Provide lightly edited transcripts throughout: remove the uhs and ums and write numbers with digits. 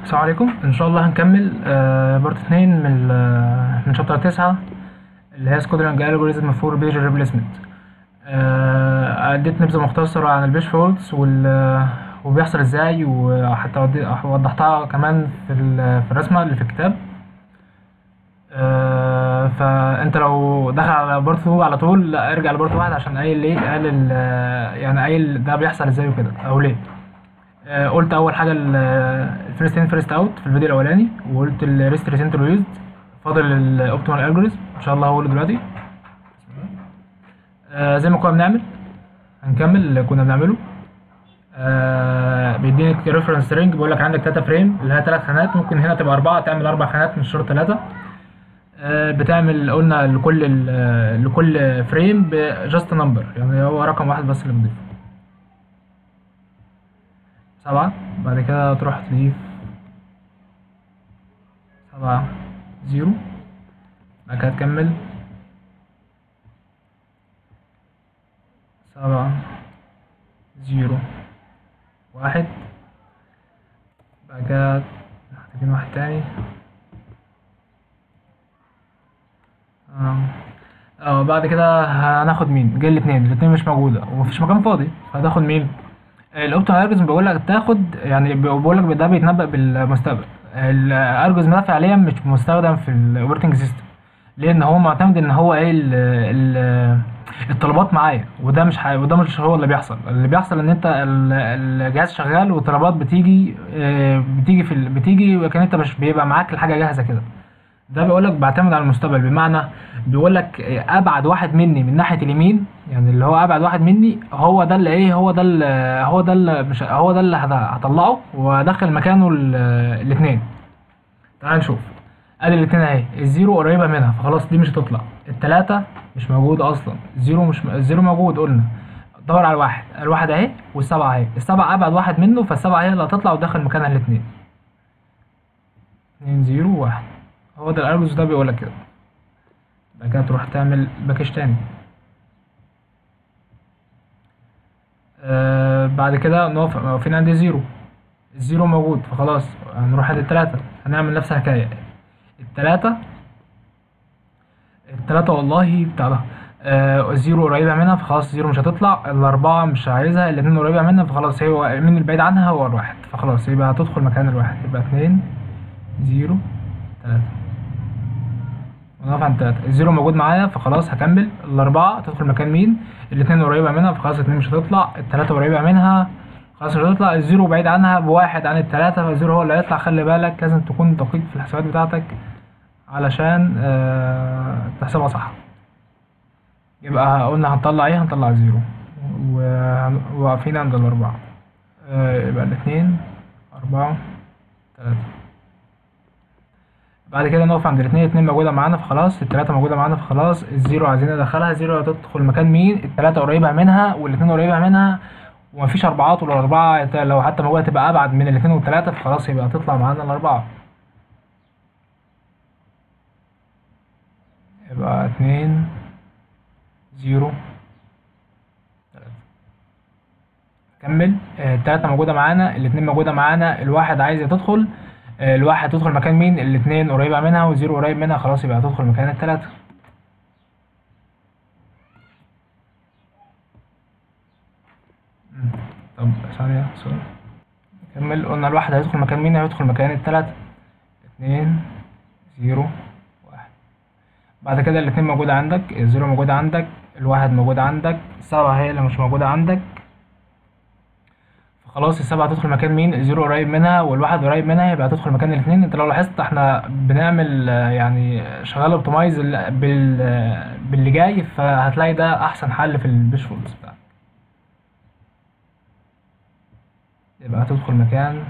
السلام عليكم. ان شاء الله هنكمل بارت 2 من شابتر 9 اللي هي سكودرانج الجوريزم فور بيج ريبليسمنت. اديت نبذه مختصره عن البيج فولتس وبيحصل ازاي، وحتى وضحتها كمان في الرسمه اللي في الكتاب. فانت لو دخل على بارت 2 على طول، لا ارجع لبارت 1 عشان قايل ليه، يعني قايل ده بيحصل ازاي وكده او ليه. قلت اول حاجه الفيرست ان فيرست اوت في الفيديو الاولاني، وقلت الريست ريسنتلي يوزد. فاضل الاوبتيمال الجوريزم ان شاء الله هقوله دلوقتي. زي ما كنا بنعمل هنكمل اللي كنا بنعمله. بيديني ريفرنس رينج، بيقول لك عندك 3 فريم اللي هي 3 خانات، ممكن هنا تبقى 4، تعمل 4 خانات مش شرط 3. بتعمل قلنا لكل فريم بجاست نمبر، يعني هو رقم واحد بس اللي بنضيفه 7. بعد كده تروح تضيف 7 0. بعد كده تكمل 7 0 1. بعد كده محتاجين واحد تاني. بعد كده هناخد مين؟ جاي الاتنين مش موجودة ومفيش مكان فاضي، فهتاخد مين؟ الاوبتيمال الجوريزم بيقول لك تاخد، يعني بيقول لك ده بيتنبأ بالمستقبل. الالجوريزم ده فعليا مش مستخدم في الاوبريتنج سيستم، لان هو معتمد ان هو ايه الطلبات معايا، وده مش هو اللي بيحصل. اللي بيحصل ان انت الجهاز شغال والطلبات بتيجي وكان انت مش بيبقى معاك الحاجه جاهزه كده. ده بيقولك بعتمد على المستقبل، بمعنى بيقولك ابعد واحد مني من ناحيه اليمين، يعني اللي هو ابعد واحد مني هو ده اللي ايه، هو ده اللي هطلعه وادخل مكانه الاثنين. تعال نشوف. ادي الاثنين اهي، الزيرو قريبه منها فخلاص دي مش هتطلع. الثلاثه مش موجوده اصلا، الزيرو موجود قلنا. دور على الواحد اهي، والسبعه اهي. السبعه ابعد واحد منه، فالسبعه هي اللي هتطلع وتدخل مكانها الاثنين. 2 0 1. هو ده الالجوريزم ده بيقولك كده. بعد كده تروح تعمل باكج تاني. بعد كده نقف واقفين عند الزيرو موجود، فخلاص هنروح عند التلاتة، هنعمل نفس الحكاية. التلاتة والله بتاع ده. الزيرو قريبة منها فخلاص الزيرو مش هتطلع. الأربعة مش عايزها، الاتنين قريبة منها فخلاص هو مين البعيد عنها هو الواحد، فخلاص يبقى هتدخل مكان الواحد، يبقى 2 0 3. ونقف عند 3. الزيرو موجود معايا فخلاص هكمل. الأربعة تدخل مكان مين؟ الاتنين قريبة منها فخلاص الاتنين مش هتطلع. التلاتة قريبة منها خلاص مش هتطلع. الزيرو بعيد عنها بواحد عن التلاتة، فالزيرو هو اللي هيطلع. خلي بالك لازم تكون دقيق في الحسابات بتاعتك علشان تحسبها صح. يبقى قلنا هنطلع ايه؟ هنطلع زيرو، وواقفين عند الأربعة. يبقى الاتنين 4 3. بعد كده نقف عند الاتنين موجودة معانا فخلاص. التلاتة موجودة معانا فخلاص. الزيرو عايزين ندخلها. الزيرو هتدخل مكان مين؟ التلاتة قريبة منها والاتنين قريبة منها، ومفيش أربعات. والأربعة لو حتى موجودة تبقى أبعد من الاتنين والتلاتة، فخلاص يبقى هتطلع معانا الأربعة. يبقى 2 0 3. كمل. التلاتة موجودة معانا، الاتنين موجودة معانا، الواحد عايزة تدخل. الواحد تدخل مكان مين؟ الاتنين قريبة منها والزيرو قريب منها، خلاص يبقى هتدخل مكان التلاتة. طب ثانية سوري. نكمل. قلنا الواحد هيدخل مكان مين؟ هيدخل مكان التلاتة. 2 0 1. بعد كده الاتنين موجودة عندك، الزيرو موجودة عندك، الواحد موجود عندك، السبعة هي اللي مش موجودة عندك، خلاص السبعة هتدخل مكان مين؟ الزيرو قريب منها والواحد قريب منها، يبقى هتدخل مكان الاتنين. انت لو لاحظت احنا بنعمل يعني شغال اوبتمايز باللي جاي، فهتلاقي ده احسن حل في البيش فولدز بتاعك. يبقى هتدخل مكان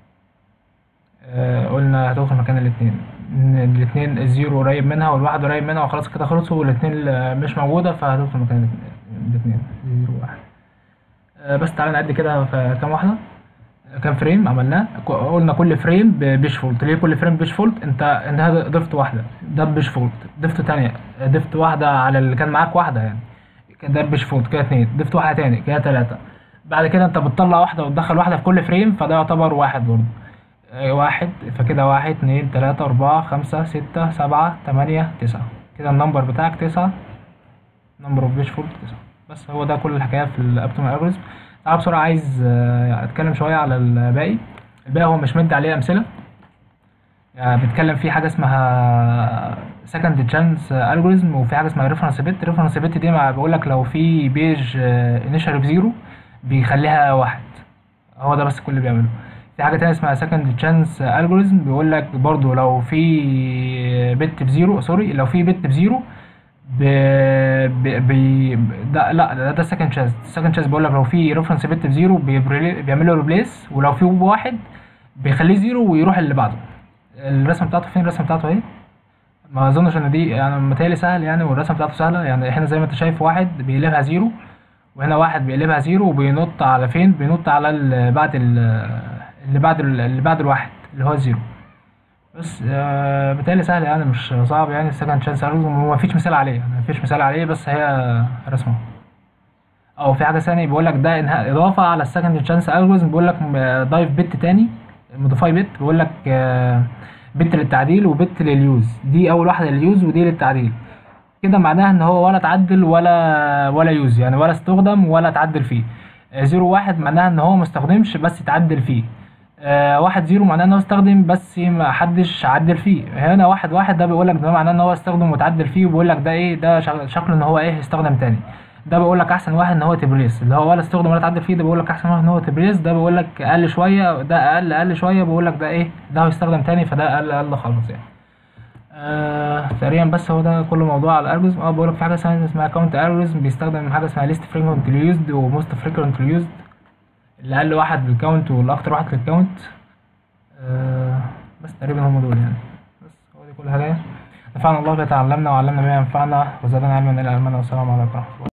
قلنا هتدخل مكان الاتنين الزيرو قريب منها والواحد قريب منها، وخلاص كده خلصوا. والاتنين مش موجودة فهتدخل مكان الاتنين 0 1. بس تعالى نعد كده في كام واحدة، كام فريم عملناه. قلنا كل فريم بيش فولت. ليه كل فريم بيش فولت؟ انت ضفت واحدة، ده بيش فولت. ضفت تانية، ضفت واحدة على اللي كان معاك واحدة، يعني ده بيش فولت كده 2. ضفت واحدة تاني كده 3. بعد كده انت بتطلع واحدة وتدخل واحدة في كل فريم، فده يعتبر واحد برضه. واحد، فكده واحد اتنين تلاتة أربعة خمسة ستة سبعة تمانية تسعة. كده النمبر بتاعك تسعة، نمبر اوف بيج فولت تسعة. بس هو ده كل الحكاية في الأوبتيمال ألجوريزم. تعالى بسرعة عايز أتكلم شوية على الباقي. الباقي هو مش مدي عليه أمثلة، يعني بنتكلم في حاجة اسمها second chance algorithm، وفي حاجة اسمها reference bit. reference bit دي بقولك لو في بيج initial بزيرو بيخليها واحد، هو ده بس كل اللي بيعمله. في حاجة تانية اسمها second chance algorithm، بيقولك برضو لو في بت بزيرو، سوري، لو في بت بزيرو ب... ده لا، ده second chance. second chance بيقولك لو في reference bit بزيرو بيعمله replace، ولو في بواحد بيخليه زيرو ويروح اللي بعده. الرسمه بتاعته فين؟ الرسمه بتاعته اهي. ما اظنش ان دي يعني متهيألي سهل يعني، والرسمه بتاعته سهله يعني. احنا زي ما انت شايف واحد بيقلبها زيرو، وهنا واحد بيقلبها زيرو، وبينط على فين؟ بينط على اللي بعد الواحد اللي هو زيرو. بس متهيألي سهل يعني، مش صعب يعني. السكند شانس الجوريزم مفيش مثال عليه يعني، مفيش مثال عليه، بس هي رسمه. او في حاجه ثانيه بيقول لك ده انها اضافه على السكند شانس الجوريزم. بيقول لك ضايف بت تاني، موديفاي بت. بيقول لك بت للتعديل وبت لليوز. دي اول واحده لليوز ودي للتعديل. كده معناها ان هو ولا اتعدل ولا يوز يعني، ولا استخدم ولا اتعدل فيه. زيرو واحد معناها ان هو مستخدمش بس اتعدل فيه. واحد زيرو معناه ان هو استخدم بس ما حدش عدل فيه. هنا واحد واحد ده بيقول لك ده معناه ان هو استخدم وتعدل فيه، وبيقول لك ده ايه؟ ده شكله ان هو ايه؟ استخدم تاني. ده بيقول لك احسن واحد ان هو تبريس، اللي هو ولا استخدم ولا اتعدل فيه. ده بيقول لك احسن واحد ان هو تبريس. ده بيقول لك اقل شويه، ده اقل شويه، بيقول لك ده ايه؟ ده هو يستخدم تاني، فده اقل خالص يعني. تقريبا بس هو ده كل موضوع على الالجوريزم. بقول لك في حاجه اسمها كاونت الجوريزم، بيستخدم حاجه اسمها ليست فريكوينتلي يوزد وموست فريكوينتلي يوزد. اللي اقل واحد للكاونت والاكتر واحد للكاونت. بس تقريبا هم دول يعني. بس هو دي كل حاجه. نفعنا الله بما تعلمنا وعلمنا بما ينفعنا وزادنا علما الى علمنا، والسلام عليكم ورحمه الله.